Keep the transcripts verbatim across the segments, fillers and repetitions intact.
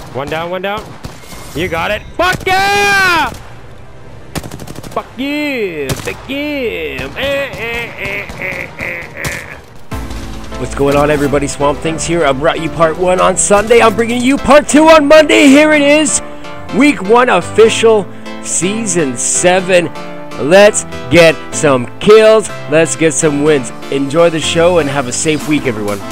One down, one down. You got it. Fuck yeah! Fuck you! Fuck you! Eh, eh, eh, eh, eh, eh. What's going on, everybody? Swamp Things here. I brought you part one on Sunday. I'm bringing you part two on Monday. Here it is. Week one official, season seven. Let's get some kills. Let's get some wins. Enjoy the show and have a safe week, everyone.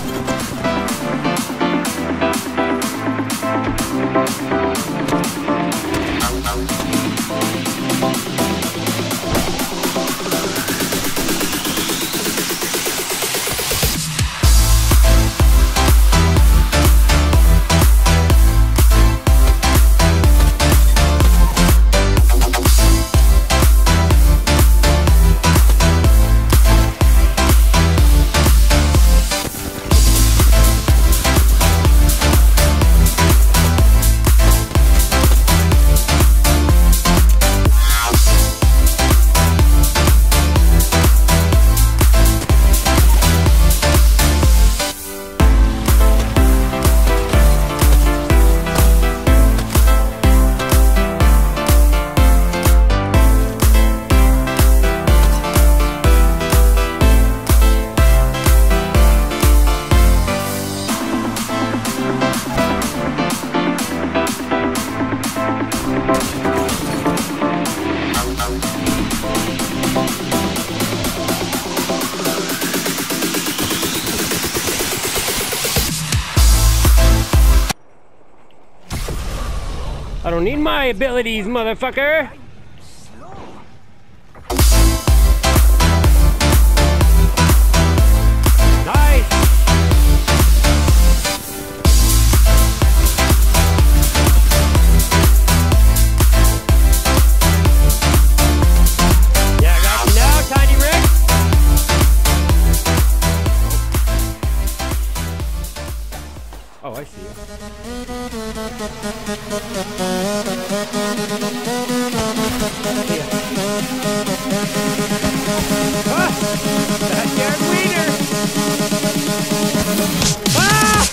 I don't need my abilities, motherfucker! Nice! Yeah, I got you now, Tiny Rick! Oh, I see it. Backyard wiener! Ah!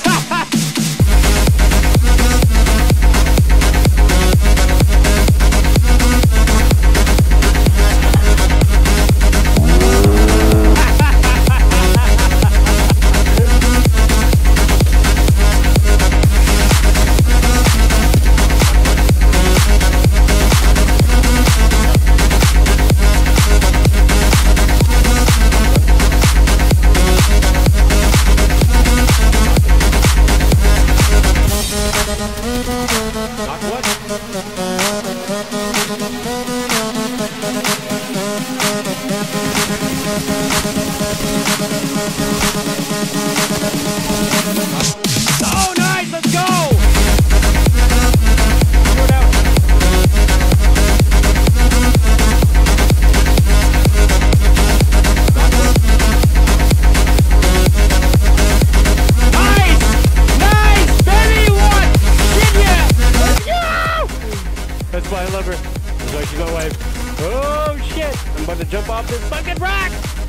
Oh, nice! Let's go! Nice! Nice! Baby, what? Shit, yeah! Let's go! That's why I love her. That's why she's my wife. Oh, shit! I'm about to jump off this fucking rock!